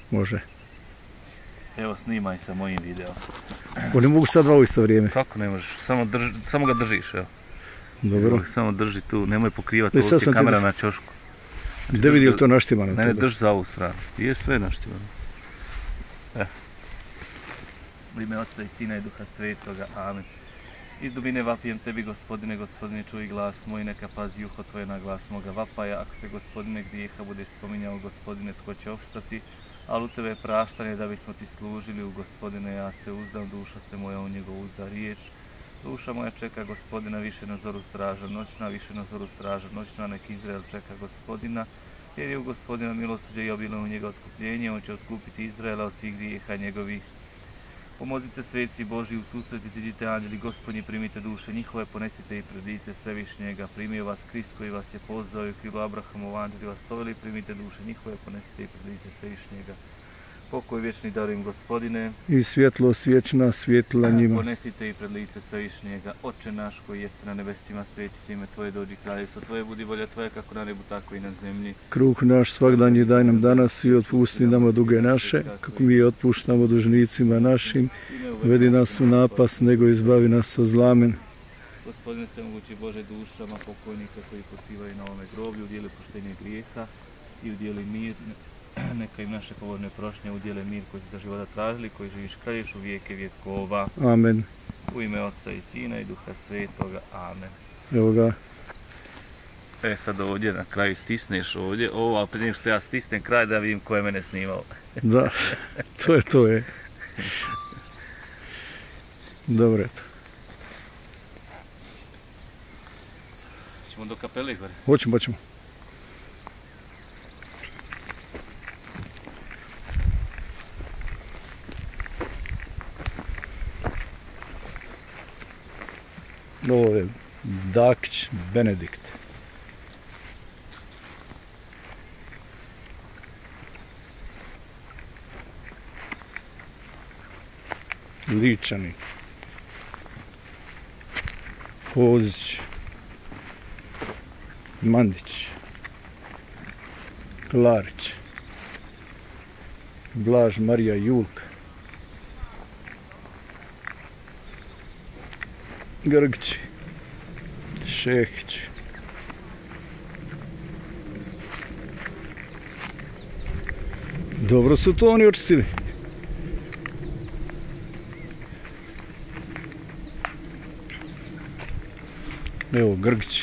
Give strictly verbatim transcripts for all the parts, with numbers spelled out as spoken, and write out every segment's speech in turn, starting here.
Može. Evo, snimaj sa mojim videom. Oni mogu sad dva u isto vrijeme. Kako ne možeš? Samo, drž, samo ga držiš, evo. Dobro. Samo drži tu, nemoj pokrivati, E, ovo sad ti sam ti kamera da- na ćošku. Da vidi li to naštimano. Ne, ne, to da. drži za ovu stranu. Je sve naštimano. Evo. U ime Oca i Sina i Duha Svetoga, amen. Iz dubine vapijem tebi, Gospodine, Gospodine, čuj glas moj, neka pazi uho tvoje na glas moga vapaja. Ako se, Gospodine, grijeha bude spominjao, Gospodine, tko će opstati, ali u tebe je praštanje da bismo ti služili. U Gospodine ja se uzdam, duša se moja u njegov uzda riječ. Duša moja čeka Gospodina, više na zoru straža noćna, više na zoru straža noćna, nek Izrael čeka Gospodina, jer je u Gospodina milosrđe i obilno u njega otkupljenje, on će otkupiti Izraela od svih grijeha njegovih. Pomozite sveci Božji, u susret iziđite anđeli Gospodnji, primite duše njihove, ponesite i pred lice Svevišnjega. Primio vas Krist koji vas je pozvao i u krilu Abrahamov anđeli vas poveli, primite duše njihove, ponesite i pred lice Svevišnjega. Pokoj vječni darujem Gospodine, I svjetlost vječna svjetla njima. ponesite i pred lice Svevišnjega. Oče naš koji jeste na nebesima, sveti se ime Tvoje, dođi kraljevstvo Tvoje, budi volja Tvoja kako na nebu tako i na zemlji. Kruh naš svagdanji daj nam danas i otpusti nama duge naše, kako mi otpuštamo dužnicima našim. Vedi nas u napast, nego izbavi nas od zla. Gospodine svemogući Bože, dušama pokojnika koji počivaju na ovome groblju, udjeli oproštenje grijeha i udjeli mir. Neka im naše povodne prošnje udjele mir koji su za života tražili, koji živiš kralješ u vijeke vjekova. Amen. U ime Oca i Sina i Duha Svetoga. Amen. Evo ga. E sad ovdje na kraju stisneš ovdje, ovo, ali prije nego što ja stisnem kraj da vidim ko je mene snimao. Da, to je to je. Dobro je to. Ćemo do kapele gore. Hoćemo, hoćemo. Ovo je Dakić Benedikt. Ličani. Kozić. Mandić. Klarić. Blaž Marija Julka. Grgić. Šehić. Dobro su to oni očistili. Evo Grgić.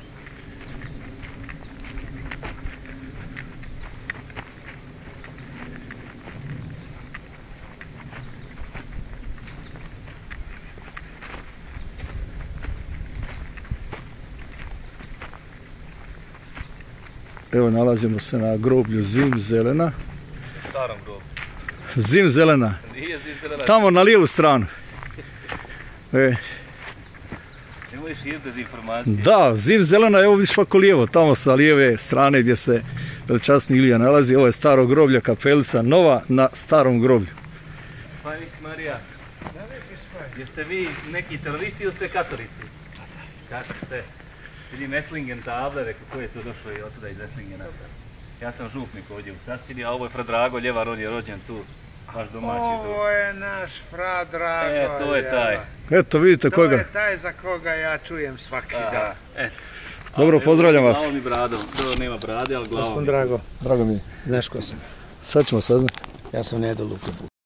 Evo nalazimo se na groblju Zim Zelena. Starom grobu. Zim Zelena. Nije Zim Zelena. Tamo na lijevu stranu. E, Nemoj širiti dezinformacije. da, Zim Zelena, evo vidiš ovako lijevo, tamo sa lijeve strane gdje se veličasni Ilija nalazi. Ovo je staro groblje, kapelica nova na starom groblju. Pa nisi Marija, jeste vi neki teroristi ili ste katolici? Kako ste? Vidim Esslingen table, rekao ko je tu došao i otuda iz Esslingena. Ja sam župnik ovdje u Sasini, a ovo je fra Drago Ljevar, on je rođen tu, vaš domaći tu. Ovo je naš fra Drago. E, to je taj. Eto, vidite To koga. je taj za koga ja čujem svaki dan. Eto. Dobro, pozdravljam vas. Glavom i bradom, dobro nema brade, ali glavom. Drago, Drago mi je. znaš ko sam? Sad ćemo saznati. Ja sam Nedo Luka.